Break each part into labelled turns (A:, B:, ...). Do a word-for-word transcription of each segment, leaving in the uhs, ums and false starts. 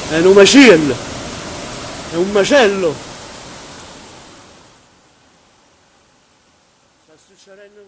A: è un macello, è un macello. Sta succedendo.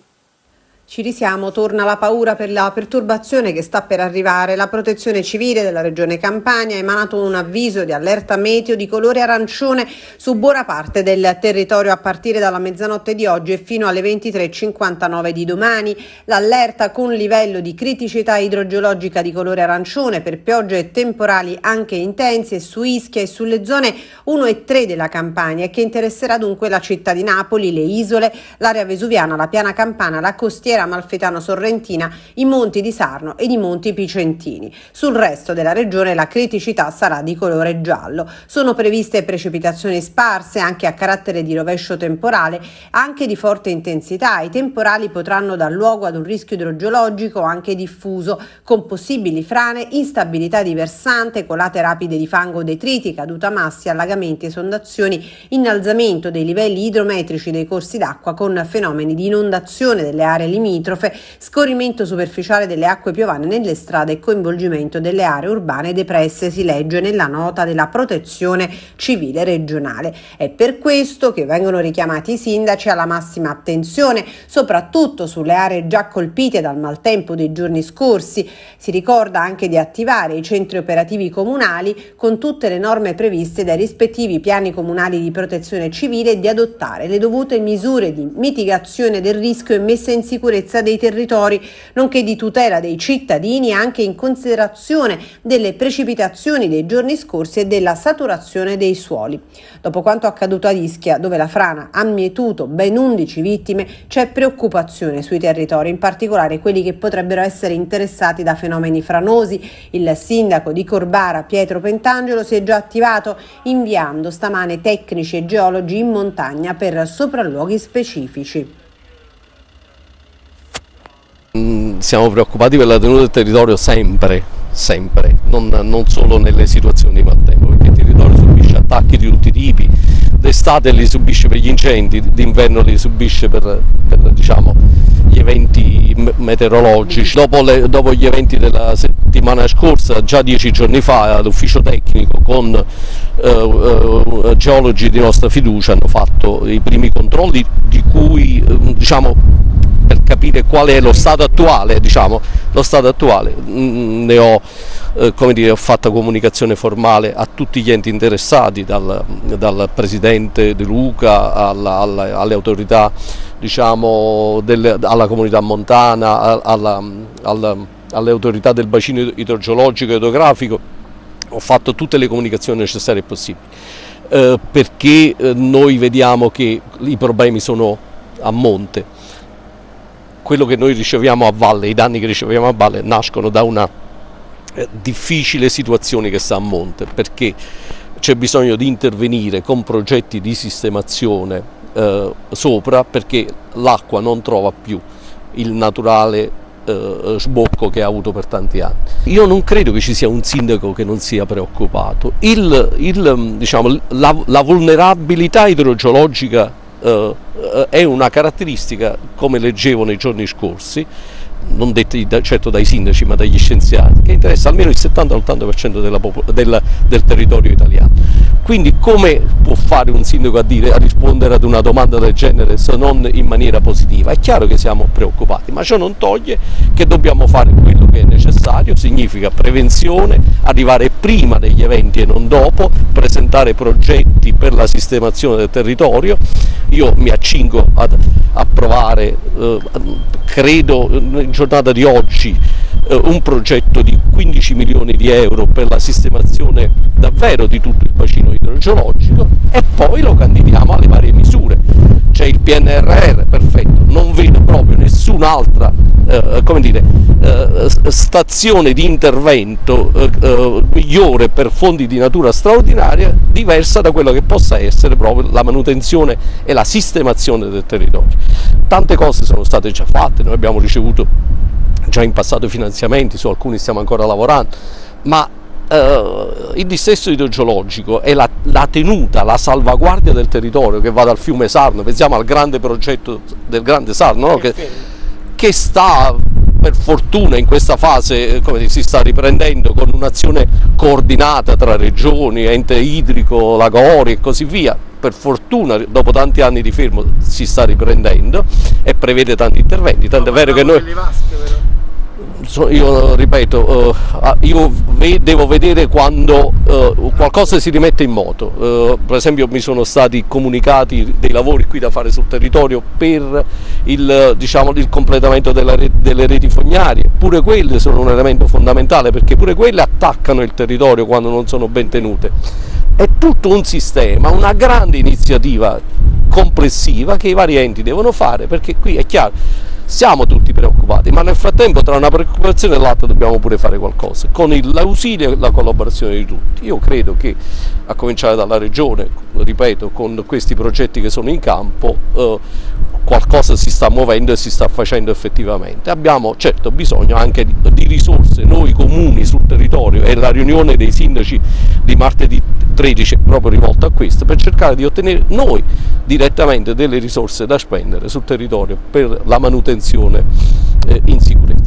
B: Ci risiamo, torna la paura per la perturbazione che sta per arrivare. La Protezione Civile della Regione Campania ha emanato un avviso di allerta meteo di colore arancione su buona parte del territorio a partire dalla mezzanotte di oggi e fino alle ventitré e cinquantanove di domani. L'allerta con livello di criticità idrogeologica di colore arancione per piogge e temporali anche intensi e su Ischia e sulle zone uno e tre della Campania e che interesserà dunque la città di Napoli, le isole, l'area vesuviana, la piana campana, la costiera amalfitano-sorrentina, i monti di Sarno ed i monti picentini. Sul resto della regione la criticità sarà di colore giallo. Sono previste precipitazioni sparse anche a carattere di rovescio temporale, anche di forte intensità. I temporali potranno dar luogo ad un rischio idrogeologico anche diffuso, con possibili frane, instabilità di versante, colate rapide di fango, detriti, caduta massi, allagamenti, esondazioni, innalzamento dei livelli idrometrici dei corsi d'acqua con fenomeni di inondazione delle aree limitrofe, scorrimento superficiale delle acque piovane nelle strade e coinvolgimento delle aree urbane depresse, si legge nella nota della Protezione Civile regionale. È per questo che vengono richiamati i sindaci alla massima attenzione, soprattutto sulle aree già colpite dal maltempo dei giorni scorsi. Si ricorda anche di attivare i centri operativi comunali con tutte le norme previste dai rispettivi piani comunali di protezione civile e di adottare le dovute misure di mitigazione del rischio e messa in sicurezza dei territori, nonché di tutela dei cittadini anche in considerazione delle precipitazioni dei giorni scorsi e della saturazione dei suoli. Dopo quanto accaduto ad Ischia, dove la frana ha mietuto ben undici vittime, c'è preoccupazione sui territori, in particolare quelli che potrebbero essere interessati da fenomeni franosi. Il sindaco di Corbara, Pietro Pentangelo, si è già attivato inviando stamane tecnici e geologi in montagna per sopralluoghi specifici.
C: Siamo preoccupati per la tenuta del territorio sempre, sempre, non, non solo nelle situazioni di maltempo, perché il territorio subisce attacchi di tutti i tipi, d'estate li subisce per gli incendi, d'inverno li subisce per, per diciamo, gli eventi meteorologici. Dopo, le, dopo gli eventi della settimana scorsa, già dieci giorni fa, l'ufficio tecnico con eh, eh, geologi di nostra fiducia hanno fatto i primi controlli di cui eh, diciamo, per capire qual è lo stato attuale, diciamo, lo stato attuale. Ne ho, eh, come dire, ho fatto comunicazione formale a tutti gli enti interessati, dal, dal presidente De Luca alla, alla, alle autorità, diciamo, delle, alla comunità montana, alla, alla, alle autorità del bacino idrogeologico e idrografico. Ho fatto tutte le comunicazioni necessarie e possibili, eh, perché eh, noi vediamo che i problemi sono a monte. Quello che noi riceviamo a valle, i danni che riceviamo a valle nascono da una eh, difficile situazione che sta a monte, perché c'è bisogno di intervenire con progetti di sistemazione eh, sopra, perché l'acqua non trova più il naturale eh, sbocco che ha avuto per tanti anni. Io non credo che ci sia un sindaco che non sia preoccupato. Il, il, diciamo, la, la vulnerabilità idrogeologica Uh, uh, è una caratteristica, come leggevo nei giorni scorsi, non detti da, certo dai sindaci ma dagli scienziati, che interessa almeno il settanta ottanta per cento della del, del territorio italiano. Quindi come può fare un sindaco a, dire, a rispondere ad una domanda del genere se non in maniera positiva? È chiaro che siamo preoccupati, ma ciò non toglie che dobbiamo fare quello che è necessario, significa prevenzione, arrivare prima degli eventi e non dopo, presentare progetti per la sistemazione del territorio. Io mi accingo ad approvare, eh, credo in giornata di oggi, eh, un progetto di quindici milioni di euro per la sistemazione davvero di tutto il bacino idrogeologico e poi lo candidiamo alle varie misure. C'è il P N R R, perfetto, non vedo proprio nessun'altra eh, come dire, eh, stazione di intervento eh, eh, migliore per fondi di natura straordinaria, diversa da quella che possa essere proprio la manutenzione e la sistemazione del territorio. Tante cose sono state già fatte, noi abbiamo ricevuto già in passato finanziamenti, su alcuni stiamo ancora lavorando, ma Uh, il dissesto idrogeologico è la, la tenuta, la salvaguardia del territorio che va dal fiume Sarno, pensiamo al grande progetto del grande Sarno, no? che, che sta per fortuna in questa fase come si sta riprendendo con un'azione coordinata tra regioni, ente idrico, Lagori e così via. Per fortuna dopo tanti anni di fermo si sta riprendendo e prevede tanti interventi, tanto è vero che noi, io ripeto, io devo vedere quando qualcosa si rimette in moto. Per esempio mi sono stati comunicati dei lavori qui da fare sul territorio per il, diciamo, il completamento della rete, delle reti fognarie, pure quelle sono un elemento fondamentale perché pure quelle attaccano il territorio quando non sono ben tenute. È tutto un sistema, una grande iniziativa complessiva che i vari enti devono fare, perché qui è chiaro, siamo tutti preoccupati, ma nel frattempo tra una preoccupazione e l'altra dobbiamo pure fare qualcosa, con l'ausilio e la collaborazione di tutti. Io credo che, a cominciare dalla Regione, ripeto, con questi progetti che sono in campo, eh, qualcosa si sta muovendo e si sta facendo effettivamente. Abbiamo certo bisogno anche di, di risorse, noi comuni sul territorio, e la riunione dei sindaci di martedì tredici è proprio rivolta a questo, per cercare di ottenere noi direttamente delle risorse da spendere sul territorio per la manutenzione eh, in sicurezza.